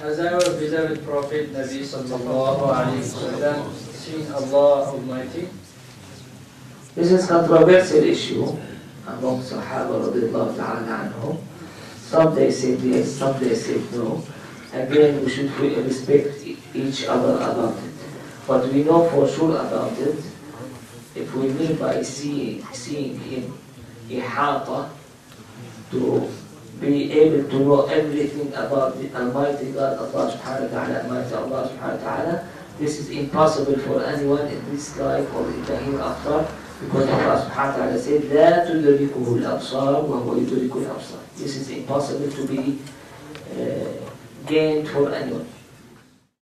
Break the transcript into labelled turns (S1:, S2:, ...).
S1: Has our beloved Prophet Nabi sallallahu alayhi wa sallam seen Allah Almighty?
S2: This is a controversial issue among Sahaba radiallahu ta'ala anhum. Some they said yes, some they said no. Again, we should respect each other about it. But we know for sure about it, if we mean by seeing him, ihata, to be able to know everything about the Almighty God, Allah subhanahu wa ta'ala, Almighty Allah subhanahu wa ta'ala, this is impossible for anyone in this life or in the hereafter, because Allah subhanahu wa ta'ala said, لا تدركه الأبصار وهو يدرك الأبصار. This is impossible to be gained for anyone.